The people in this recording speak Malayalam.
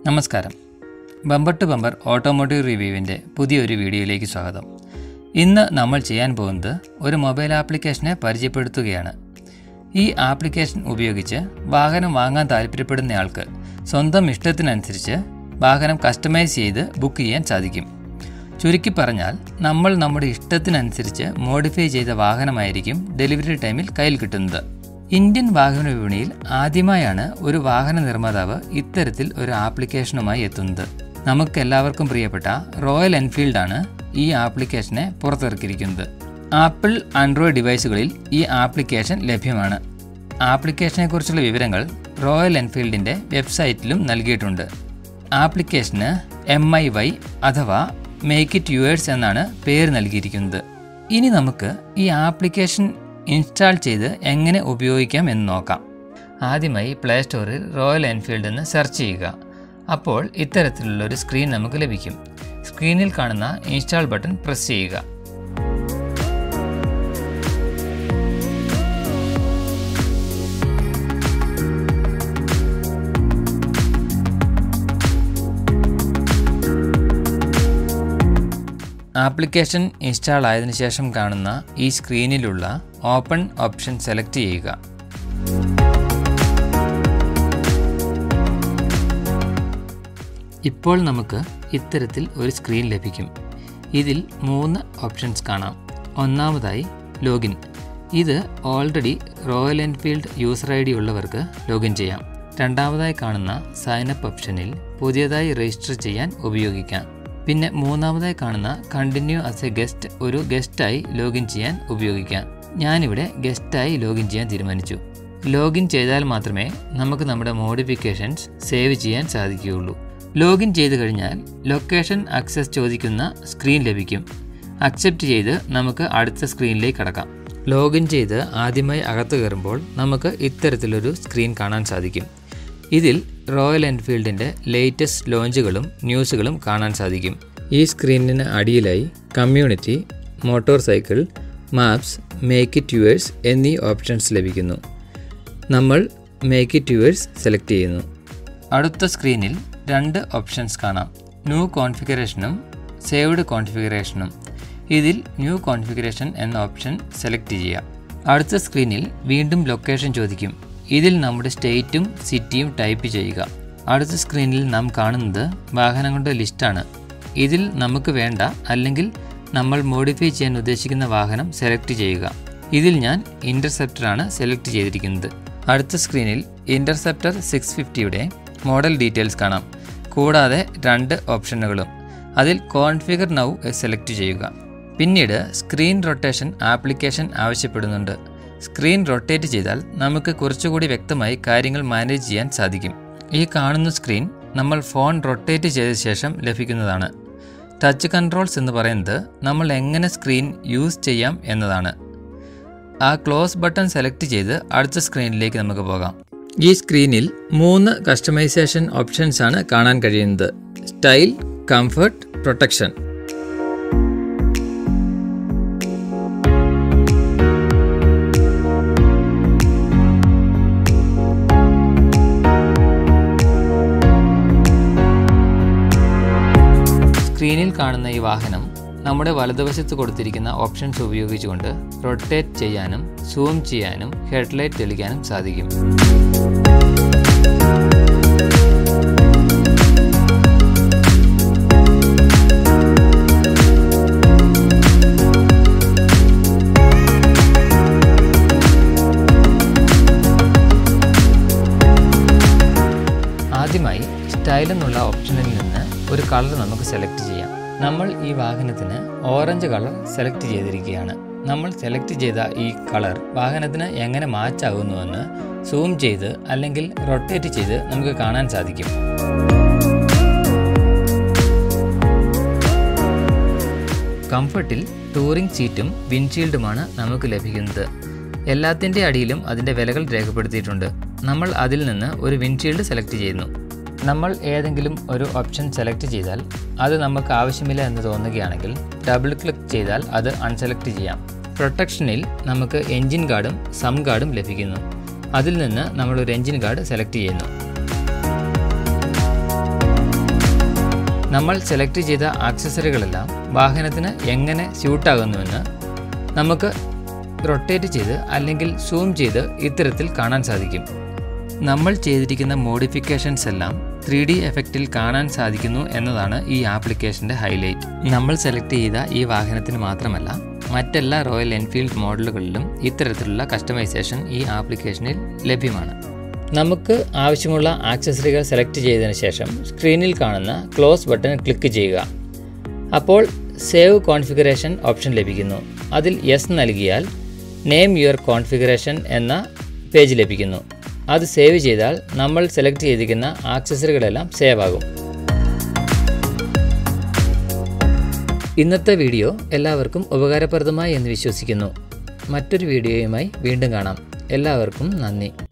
നമസ്കാരം. ബമ്പർ ടു ബമ്പർ ഓട്ടോമോട്ടീവ് റിവ്യൂവിൻ്റെ പുതിയൊരു വീഡിയോയിലേക്ക് സ്വാഗതം. ഇന്ന് നമ്മൾ ചെയ്യാൻ പോകുന്നത് ഒരു മൊബൈൽ ആപ്ലിക്കേഷനെ പരിചയപ്പെടുത്തുകയാണ്. ഈ ആപ്ലിക്കേഷൻ ഉപയോഗിച്ച് വാഹനം വാങ്ങാൻ താല്പര്യപ്പെടുന്നയാൾക്ക് സ്വന്തം ഇഷ്ടത്തിനനുസരിച്ച് വാഹനം കസ്റ്റമൈസ് ചെയ്ത് ബുക്ക് ചെയ്യാൻ സാധിക്കും. ചുരുക്കി പറഞ്ഞാൽ നമ്മൾ നമ്മുടെ ഇഷ്ടത്തിനനുസരിച്ച് മോഡിഫൈ ചെയ്ത വാഹനമായിരിക്കും ഡെലിവറി ടൈമിൽ കയ്യിൽ കിട്ടുന്നത്. ഇന്ത്യൻ വാഹന വിപണിയിൽ ആദ്യമായാണ് ഒരു വാഹന നിർമ്മാതാവ് ഇത്തരത്തിൽ ഒരു ആപ്ലിക്കേഷനുമായി എത്തുന്നത്. നമുക്കെല്ലാവർക്കും പ്രിയപ്പെട്ട റോയൽ എൻഫീൽഡാണ് ഈ ആപ്ലിക്കേഷനെ പുറത്തിറക്കിയിരിക്കുന്നത്. ആപ്പിൾ ആൻഡ്രോയിഡ് ഡിവൈസുകളിൽ ഈ ആപ്ലിക്കേഷൻ ലഭ്യമാണ്. ആപ്ലിക്കേഷനെക്കുറിച്ചുള്ള വിവരങ്ങൾ റോയൽ എൻഫീൽഡിൻ്റെ വെബ്സൈറ്റിലും നൽകിയിട്ടുണ്ട്. ആപ്ലിക്കേഷന് MIY അഥവാ മേക്ക് ഇറ്റ് യുവേഴ്സ് എന്നാണ് പേര് നൽകിയിരിക്കുന്നത്. ഇനി നമുക്ക് ഈ ആപ്ലിക്കേഷൻ ഇൻസ്റ്റാൾ ചെയ്ത് എങ്ങനെ ഉപയോഗിക്കാം എന്ന് നോക്കാം. ആദ്യമായി പ്ലേ സ്റ്റോറിൽ റോയൽ എൻഫീൽഡ് എന്ന് സെർച്ച് ചെയ്യുക. അപ്പോൾ ഇത്തരത്തിലുള്ളൊരു സ്ക്രീൻ നമുക്ക് ലഭിക്കും. സ്ക്രീനിൽ കാണുന്ന ഇൻസ്റ്റാൾ ബട്ടൺ പ്രസ് ചെയ്യുക. ആപ്ലിക്കേഷൻ ഇൻസ്റ്റാൾ ആയതിനു ശേഷം കാണുന്ന ഈ സ്ക്രീനിലുള്ള ഓപ്പൺ ഓപ്ഷൻ സെലക്ട് ചെയ്യുക. ഇപ്പോൾ നമുക്ക് ഇത്തരത്തിൽ ഒരു സ്ക്രീൻ ലഭിക്കും. ഇതിൽ 3 ഓപ്ഷൻസ് കാണാം. ഒന്നാമതായി ലോഗിൻ. ഇത് already Royal Enfield user ID ഉള്ളവർക്ക് ലോഗിൻ ചെയ്യാം. രണ്ടാമതായി കാണുന്ന സൈനപ്പ് ഓപ്ഷനിൽ പുതിയതായി രജിസ്റ്റർ ചെയ്യാൻ ഉപയോഗിക്കാം. പിന്നെ മൂന്നാമതായി കാണുന്ന കണ്ടിന്യൂ ആസ് എ ഗസ്റ്റ്, ഒരു ഗസ്റ്റായി ലോഗിൻ ചെയ്യാൻ ഉപയോഗിക്കാം. ഞാനിവിടെ ഗസ്റ്റായി ലോഗിൻ ചെയ്യാൻ തീരുമാനിച്ചു. ലോഗിൻ ചെയ്താൽ മാത്രമേ നമുക്ക് നമ്മുടെ മോഡിഫിക്കേഷൻസ് സേവ് ചെയ്യാൻ സാധിക്കുകയുള്ളൂ. ലോഗിൻ ചെയ്ത് കഴിഞ്ഞാൽ ലൊക്കേഷൻ ആക്സസ് ചോദിക്കുന്ന സ്ക്രീൻ ലഭിക്കും. അക്സെപ്റ്റ് ചെയ്ത് നമുക്ക് അടുത്ത സ്ക്രീനിലേക്ക് കടക്കാം. ലോഗിൻ ചെയ്ത് ആദ്യമായി അകത്ത് കയറുമ്പോൾ നമുക്ക് ഇത്തരത്തിലൊരു സ്ക്രീൻ കാണാൻ സാധിക്കും. ഇതിൽ റോയൽ എൻഫീൽഡിൻ്റെ ലേറ്റസ്റ്റ് ലോഞ്ചുകളും ന്യൂസുകളും കാണാൻ സാധിക്കും. ഈ സ്ക്രീനിന് അടിയിലായി community, motorcycle, maps, make it yours എന്നീ ഓപ്ഷൻസ് ലഭിക്കുന്നു. നമ്മൾ മേക്ക് ഇറ്റ് യുവേഴ്സ് സെലക്ട് ചെയ്യുന്നു. അടുത്ത സ്ക്രീനിൽ 2 ഓപ്ഷൻസ് കാണാം. ന്യൂ കോൺഫിഗറേഷനും സേവ്ഡ് കോൺഫിഗറേഷനും. ഇതിൽ ന്യൂ കോൺഫിഗറേഷൻ എന്ന ഓപ്ഷൻ സെലക്ട് ചെയ്യാം. അടുത്ത സ്ക്രീനിൽ വീണ്ടും ലൊക്കേഷൻ ചോദിക്കും. ഇതിൽ നമ്മുടെ സ്റ്റേറ്റും സിറ്റിയും ടൈപ്പ് ചെയ്യുക. അടുത്ത സ്ക്രീനിൽ നാം കാണുന്നത് വാഹനങ്ങളുടെ ലിസ്റ്റാണ്. ഇതിൽ നമുക്ക് വേണ്ട അല്ലെങ്കിൽ നമ്മൾ മോഡിഫൈ ചെയ്യാൻ ഉദ്ദേശിക്കുന്ന വാഹനം സെലക്ട് ചെയ്യുക. ഇതിൽ ഞാൻ ഇൻ്റർസെപ്റ്ററാണ് സെലക്ട് ചെയ്തിരിക്കുന്നത്. അടുത്ത സ്ക്രീനിൽ ഇൻ്റർസെപ്റ്റർ 650യുടെ മോഡൽ ഡീറ്റെയിൽസ് കാണാം. കൂടാതെ 2 ഓപ്ഷനുകളും. അതിൽ കോൺഫിഗർ നൗ സെലക്ട് ചെയ്യുക. പിന്നീട് സ്ക്രീൻ റൊട്ടേഷൻ ആപ്ലിക്കേഷൻ ആവശ്യപ്പെടുന്നുണ്ട്. സ്ക്രീൻ റൊട്ടേറ്റ് ചെയ്താൽ നമുക്ക് കുറച്ചുകൂടി വ്യക്തമായി കാര്യങ്ങൾ മാനേജ് ചെയ്യാൻ സാധിക്കും. ഈ കാണുന്ന സ്ക്രീൻ നമ്മൾ ഫോൺ റൊട്ടേറ്റ് ചെയ്ത ശേഷം ലഭിക്കുന്നതാണ്. ടച്ച് കൺട്രോൾസ് എന്ന് പറയുന്നത് നമ്മൾ എങ്ങനെ സ്ക്രീൻ യൂസ് ചെയ്യാം എന്നതാണ്. ആ ക്ലോസ് ബട്ടൺ സെലക്ട് ചെയ്ത് അടുത്ത സ്ക്രീനിലേക്ക് നമുക്ക് പോകാം. ഈ സ്ക്രീനിൽ 3 കസ്റ്റമൈസേഷൻ ഓപ്ഷൻസ് ആണ് കാണാൻ കഴിയുന്നത്. Style, comfort, protection. സ്ക്രീനിൽ കാണുന്ന ഈ വാഹനം നമ്മുടെ വലതുവശത്ത് കൊടുത്തിരിക്കുന്ന ഓപ്ഷൻസ് ഉപയോഗിച്ചുകൊണ്ട് റൊട്ടേറ്റ് ചെയ്യാനും സൂം ചെയ്യാനും ഹെഡ്ലൈറ്റ് തെളിക്കാനും സാധിക്കും. ആദ്യമായി സ്റ്റൈൽ എന്നുള്ള ഓപ്ഷനിൽ നിന്ന് ഒരു കളർ നമുക്ക് സെലക്ട് ചെയ്യാം. നമ്മൾ ഈ വാഹനത്തിന് ഓറഞ്ച് കളർ സെലക്ട് ചെയ്തിരിക്കുകയാണ്. നമ്മൾ സെലക്ട് ചെയ്ത ഈ കളർ വാഹനത്തിന് എങ്ങനെ മാച്ച് ആകുന്നുവെന്ന് സൂം ചെയ്ത് അല്ലെങ്കിൽ റൊട്ടേറ്റ് ചെയ്ത് നമുക്ക് കാണാൻ സാധിക്കും. കംഫർട്ടിൽ ടൂറിംഗ് സീറ്റും വിൻഡ്ഷീൽഡുമാണ് നമുക്ക് ലഭിക്കുന്നത്. എല്ലാത്തിൻ്റെ അടിയിലും അതിൻ്റെ വിലകൾ രേഖപ്പെടുത്തിയിട്ടുണ്ട്. നമ്മൾ അതിൽ നിന്ന് ഒരു വിൻഡ്ഷീൽഡ് സെലക്ട് ചെയ്യുന്നു. നമ്മൾ ഏതെങ്കിലും ഒരു ഓപ്ഷൻ സെലക്ട് ചെയ്താൽ അത് നമുക്ക് ആവശ്യമില്ല എന്ന് തോന്നുകയാണെങ്കിൽ ഡബിൾ ക്ലിക്ക് ചെയ്താൽ അത് അൺസെലക്ട് ചെയ്യാം. പ്രൊട്ടക്ഷനിൽ നമുക്ക് എൻജിൻ ഗാർഡും സം ഗാർഡും ലഭിക്കുന്നു. അതിൽ നിന്ന് നമ്മൾ ഒരു എൻജിൻ ഗാർഡ് സെലക്ട് ചെയ്യുന്നു. നമ്മൾ സെലക്ട് ചെയ്ത ആക്സസറികളെല്ലാം വാഹനത്തിന് എങ്ങനെ സ്യൂട്ടാകുന്നുവെന്ന് നമുക്ക് റൊട്ടേറ്റ് ചെയ്ത് അല്ലെങ്കിൽ സൂം ചെയ്ത് ഇത്തരത്തിൽ കാണാൻ സാധിക്കും. നമ്മൾ ചെയ്തിരിക്കുന്ന മോഡിഫിക്കേഷൻസ് എല്ലാം 3D എഫക്റ്റിൽ കാണാൻ സാധിക്കുന്നു എന്നതാണ് ഈ ആപ്ലിക്കേഷൻ്റെ ഹൈലൈറ്റ്. നമ്മൾ സെലക്ട് ചെയ്ത ഈ വാഹനത്തിന് മാത്രമല്ല, മറ്റെല്ലാ റോയൽ എൻഫീൽഡ് മോഡലുകളിലും ഇത്തരത്തിലുള്ള കസ്റ്റമൈസേഷൻ ഈ ആപ്ലിക്കേഷനിൽ ലഭ്യമാണ്. നമുക്ക് ആവശ്യമുള്ള ആക്സസറികൾ സെലക്ട് ചെയ്തതിന് ശേഷം സ്ക്രീനിൽ കാണുന്ന ക്ലോസ് ബട്ടൺ ക്ലിക്ക് ചെയ്യുക. അപ്പോൾ സേവ് കോൺഫിഗറേഷൻ ഓപ്ഷൻ ലഭിക്കുന്നു. അതിൽ യെസ് നൽകിയാൽ നെയിം യുവർ കോൺഫിഗറേഷൻ എന്ന പേജ് ലഭിക്കുന്നു. അത് സേവ് ചെയ്താൽ നമ്മൾ സെലക്ട് ചെയ്തിരിക്കുന്ന ആക്സസറികളെല്ലാം സേവ് ആകും. ഇന്നത്തെ വീഡിയോ എല്ലാവർക്കും ഉപകാരപ്രദമായി എന്ന് വിശ്വസിക്കുന്നു. മറ്റൊരു വീഡിയോയുമായി വീണ്ടും കാണാം. എല്ലാവർക്കും നന്ദി.